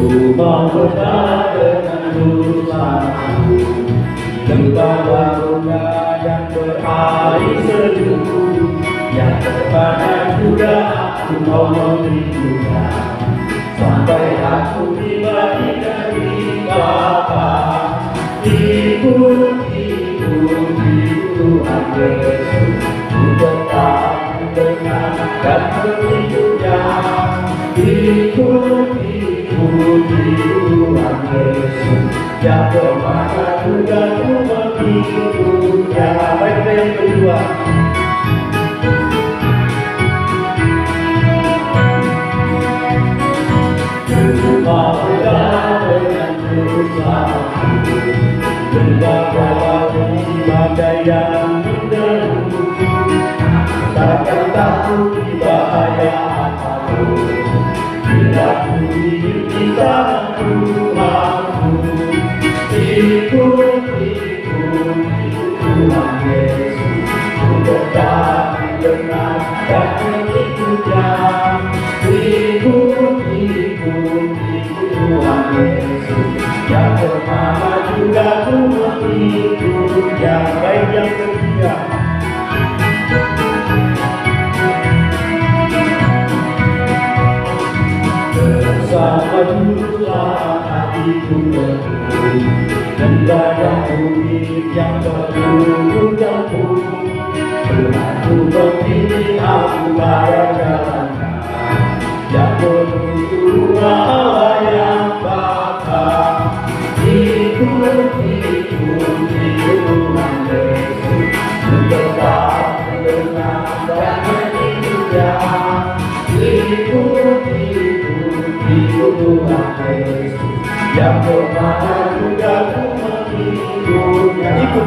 mau berdoa dengan urusanku, membawa bunga yang berair sejuk, yang kepada juga aku mau memberinya, sampai aku tiba di negeri Bapa. Ikut Tuhan Yesus, ku tetap mendengar dan mengikutnya. Ikut Tuhan Yesus, yang kemana juga ku mengikutnya. Baik, yang kedua. Mau dengan usahaku, membawa badai yang menderu, takkan takut di bahaya apapun, bila ku hidup di tangan Tuhanku. Ikut Tuhan Yesus, ku tetap mendengar dan mengikutnya. Ikut Tuhan Yesus, yang kemana juga ku mengikutnya. Baik, yang ketiga. Bersama Tuhan hatiku bertumbuh, membayang bumi yang bertumbuh jauh. Tuhanku memilih aku pada jalannya, yang menuju Allah yang baka. Ikut Tuhan Yesus, tetap mendengar dan mengikutnya. Ikut Tuhan Yesus, yang kemana juga ku mengikutnya. Ikut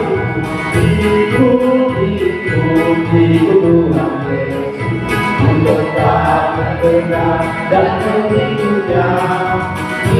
Tuhan Yesus, ku tetap mendengar dan mengikutnya.